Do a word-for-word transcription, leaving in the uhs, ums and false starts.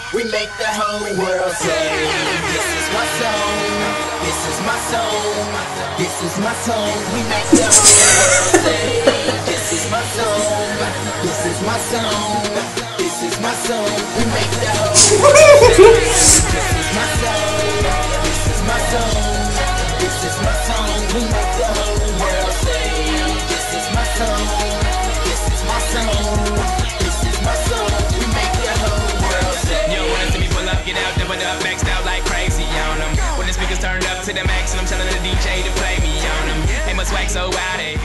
We make the whole world say, this is my song, this is my song, this is my song. We make the whole world say, this is my song, this is my song, this is my song. We make the whole world say, this is my song, this is my song, this is my song. We make the whole world say, this is my song, this is my song, this is my song. We make the whole world say. Yo, wanna see me pull up, get out, double up, maxed out like crazy on them. When the speakers turned up to the max and I'm telling the D J to play me on them. Hey, my swag so wild, eh?